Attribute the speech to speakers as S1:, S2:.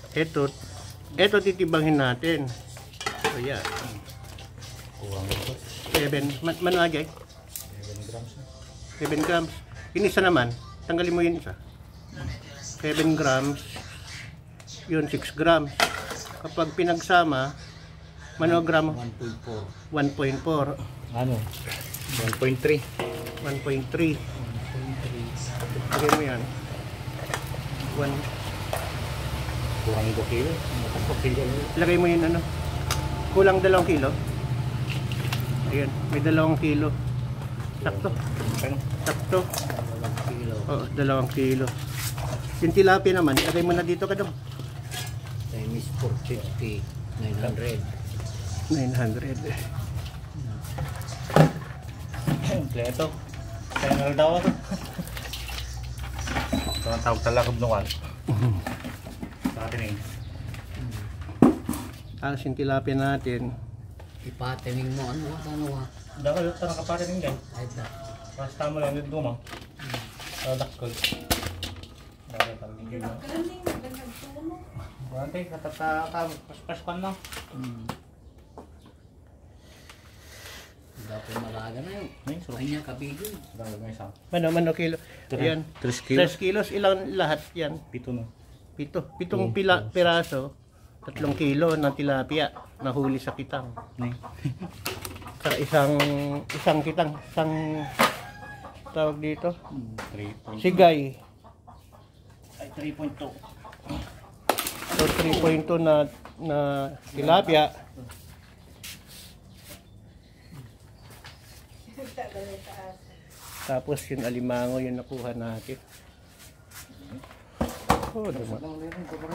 S1: Ito titibangin natin. So yan.
S2: Kulang ito.
S1: 7, managay.
S2: 7 grams na.
S1: 7 grams. Yung isa naman, tanggalin mo yung isa. 7 grams. Yun, 6 grams. Kapag pinagsama, manogramo?
S2: 1.4.
S1: 1.4.
S2: Ano? 1.3.
S1: 1.3. Lagay mo yan. 1.
S2: Kulang 2 kilo.
S1: Lagay mo yun ano. Kulang 2 kilo. Ayan, may 2 kilo. Sakto. Sakto.
S2: 2 kilo.
S1: Oo, 2 kilo. Yung tilapia naman, lagay mo na dito ka daw.
S2: Time is 450. 900.
S1: 900.
S2: Kompleto. Final daw ako. Ito ang tawag talaga kabnukan. Sa atin eh.
S1: Tapos yung tilapia natin.
S3: Ipatiming mo ano.
S2: Dahil ito nakaparating din.
S3: Ay da.
S2: Basta mo lang yung duma. Dakol. Dahil talagang hindi mo. Buwante, paspan na.
S3: Dapat malaga na yun.
S2: Ay, so.
S3: Ay niya kabigil.
S2: Dahil may isang.
S1: Mano kilo. Ayan.
S2: 3 kilo.
S1: 3 kilos. Ilang lahat yan?
S2: 7 na.
S1: 7 piraso. 3 kilo ng tilapia. Nahuli sa kitang. Sa isang kitang. Isang tawag dito.
S2: 3.2.
S1: Sigay.
S2: Ay, 3.2.
S1: So 3.2 na tilapia. Tapos yung alimango yung nakuha natin. Oh,